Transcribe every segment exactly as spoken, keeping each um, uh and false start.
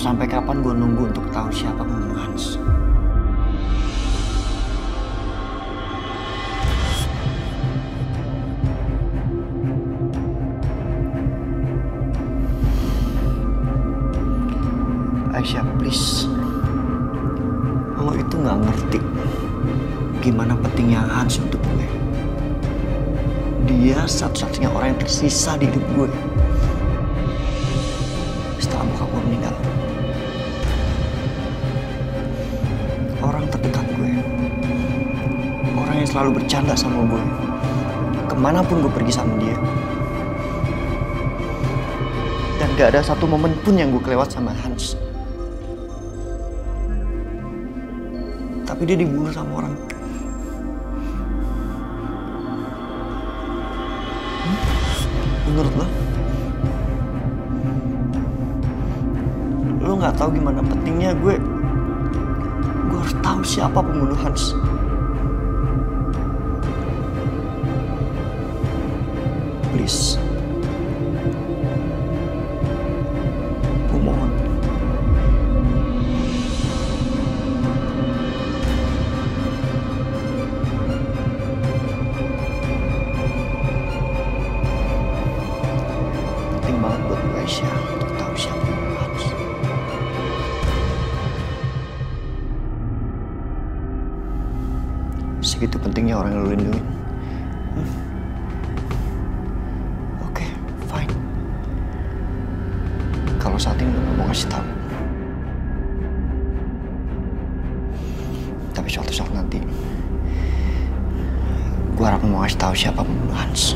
sampai kapan gue nunggu untuk tahu siapa pembunuh Hans? Aisyah, please. Lo itu gak ngerti gimana pentingnya Hans untuk gue. Dia satu-satunya orang yang tersisa di hidup gue setelah bokap gue meninggal. Orang terdekat gue, orang yang selalu bercanda sama gue, kemanapun gue pergi sama dia. Dan gak ada satu momen pun yang gue kelewat sama Hans. Tapi dia dibunuh sama orang. Hmm? Menurut lo? Lo gak tahu gimana pentingnya gue. Gue harus tahu siapa pembunuh Hans. Please. Gue mohon. Penting banget buat gue, Aisyah, untuk tahu siapa pembunuh Hans. Segitu pentingnya orang yang lo lindungin. Hmm? Oke, okay, fine. Kalau saat ini lo gak mau ngasih tahu. Tapi suatu saat nanti, gue harap mau ngasih tahu siapa pembunuh Hans.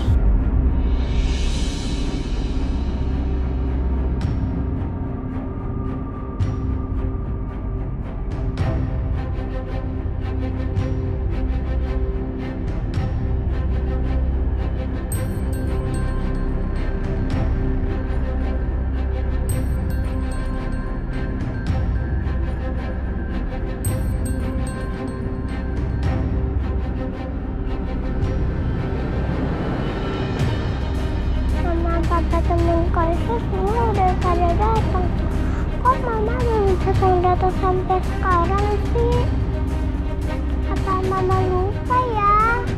Temen Kaisa semua udah pada datang. Kok mama belum datang sampai sekarang sih? Apa mama lupa ya?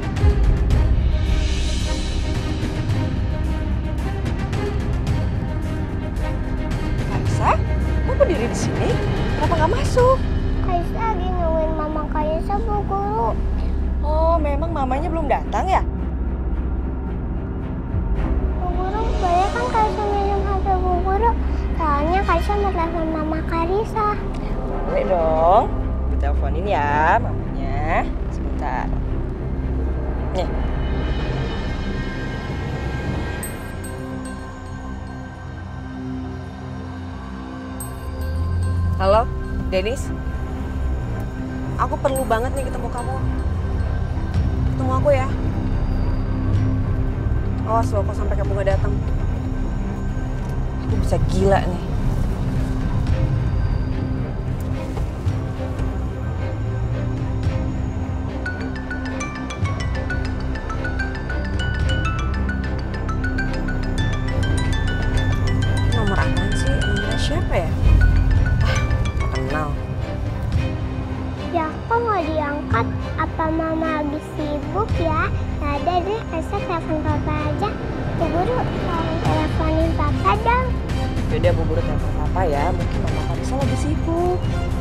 Kaisa, kok berdiri di sini? Kenapa nggak masuk? Kaisa lagi nungguin mama Kaisa, Bu Guru. Oh, memang mamanya belum datang ya? Boleh kan Kaisa minum H P Bu Guru? Soalnya Kaisa mau telepon Mama Karisa. Boleh dong. Gue teleponin ya mamanya. Sebentar. Nih. Halo, Dennis. Aku perlu banget nih ketemu kamu. Ketemu aku ya. Awas loh, kok sampai kamu gak datang. Aku bisa gila nih. Nomor apaan sih? Nomornya siapa ya? Ah, gak kenal. Ya, kok nggak diangkat? Apa mama habis sibuk ya? Nggak ada deh, Kaisa telepon papa aja. Bu Guru, tolong teleponin papa dong. Yaudah, Bu Guru telepon papa ya. Mungkin mama Karisa lagi sibuk.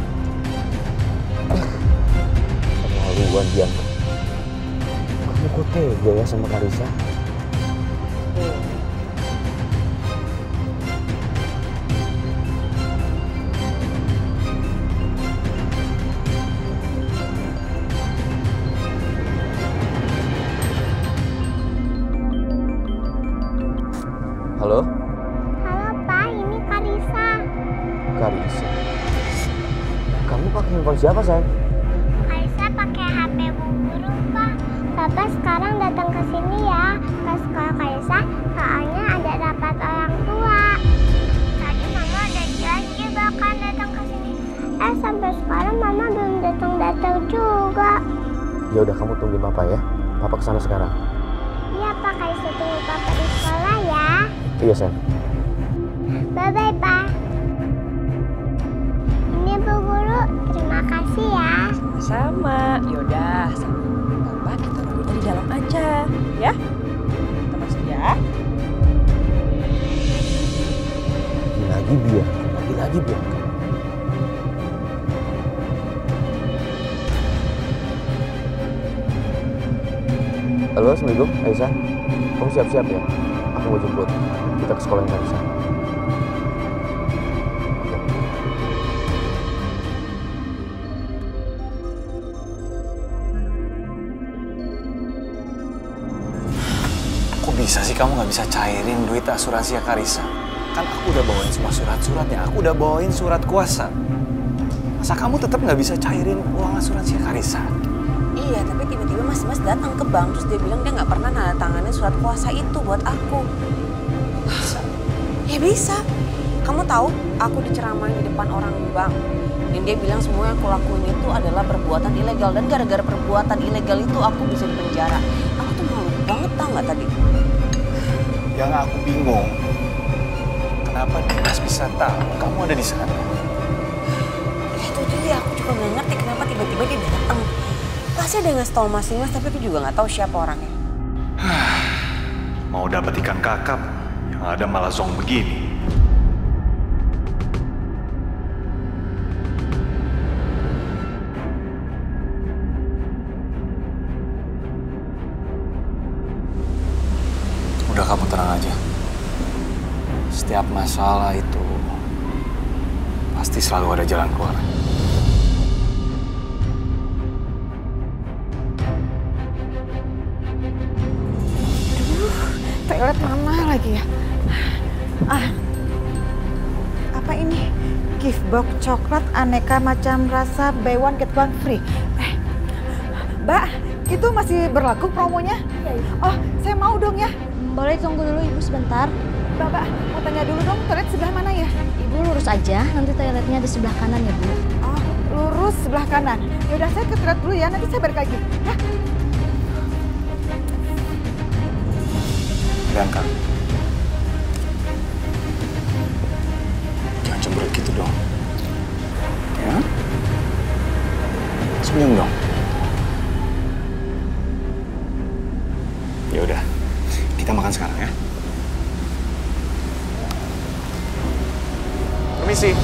Keterlaluan Dian. Kamu kok tega ya sama Karisa? Hmm. Halo? Halo Pak, ini Karisa. Karisa? Kamu pakai handphone siapa, sayang? Karisa pakai H P Bu Guru, Pak. Papa sekarang datang ke sini ya, ke sekolah Karisa, soalnya ada rapat orang tua. Tadi Mama udah janji bakal datang ke sini. Eh, sampai sekarang Mama belum datang-datang juga. Ya udah, kamu tungguin Papa ya. Papa kesana sekarang. Iya Pak, Karisa tunggu Papa di sekolah ya. Iya, sayang. Bye-bye, Pak. Sama-sama. Yaudah, sama Papa kita nunggunya di dalam aja, ya? Kita masuk ya. Lagi-lagi biar, lagi-lagi biar. Halo, Assalamualaikum, Aisyah. Kamu siap-siap ya? Aku mau jemput. Kita ke sekolahnya Karissa. Kok bisa sih kamu nggak bisa cairin duit asuransi Karissa? Kan aku udah bawain semua surat-suratnya, aku udah bawain surat kuasa. Masa kamu tetap nggak bisa cairin uang asuransi Karissa? Iya, tapi tiba-tiba mas-mas datang ke bank terus dia bilang dia nggak pernah nanda tanganin surat kuasa itu buat aku. Bisa. Ya bisa. Kamu tahu, aku diceramain di depan orang di bank. Dan dia bilang semua yang aku lakuin itu adalah perbuatan ilegal. Dan gara-gara perbuatan ilegal itu aku bisa dipenjara. Aku tuh malu banget, tau nggak tadi? Yang aku bingung, kenapa Dimas bisa tahu kamu ada di sana? Ya itu dia, aku juga nggak ngerti kenapa tiba-tiba dia datang. Pasti ada yang ngasih tau mas Dimas, tapi aku juga nggak tahu siapa orangnya. Mau dapet ikan kakap, yang ada malah zong begini. Udah, kamu tenang aja. Setiap masalah itu pasti selalu ada jalan keluar. Toilet mana lagi ya? Ah, apa ini? Gift box coklat aneka macam rasa buy one get one free. Eh, Mbak, itu masih berlaku promonya? Iya, iya. Oh, saya mau dong ya. Boleh tunggu dulu Ibu sebentar. Mbak, Mbak, mau tanya dulu dong, toilet sebelah mana ya? Ibu lurus aja, nanti toiletnya di sebelah kanan ya Bu. Oh, lurus sebelah kanan. Yaudah, saya ke toilet dulu ya, nanti saya balik lagi. Ya? Bianca, jangan cemberut gitu dong. Ya? Senyum dong. Ya udah, kita makan sekarang ya. Permisi.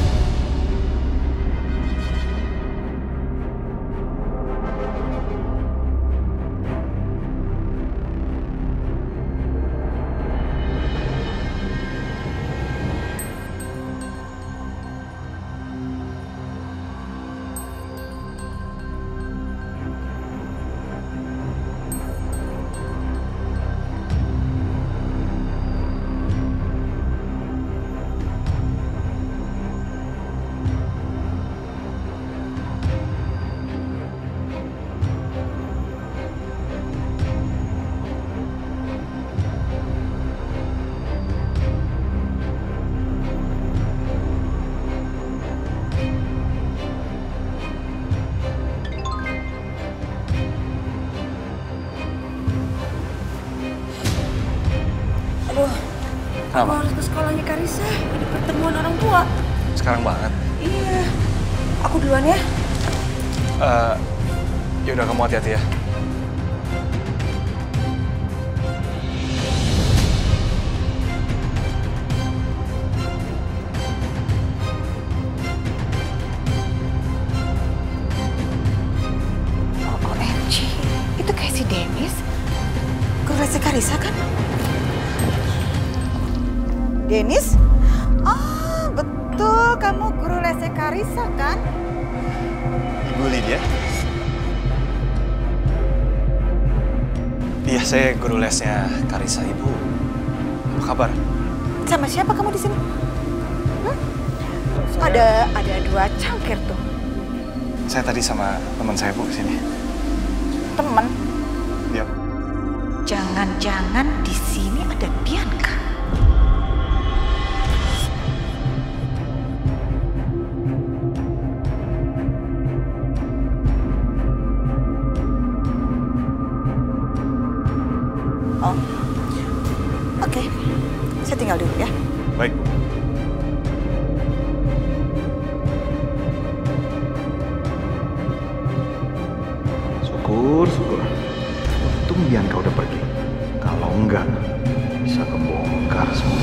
Aduh, Kenapa? aku harus ke sekolahnya Karissa. Ada pertemuan orang tua. Sekarang banget. Iya. Aku duluan ya. Eh, ya udah, kamu hati-hati ya. Oh, O M G, itu kayak si Dennis. Guru les Karissa kan? Dennis? Oh, betul, kamu guru les Karissa kan? Ibu Lydia? Iya, saya guru lesnya Karissa. Ibu, apa kabar? Sama siapa kamu di sini? Hmm? Ada ada dua cangkir tuh. Saya tadi sama teman saya, Bu, kesini. Temen? Iya. Jangan-jangan di sini ada Bianca. Oh, oke. Saya tinggal dulu ya. Baik, Bu. Syukur, syukur. Untung Bianca udah pergi. Kalau enggak, bisa kebongkar semua.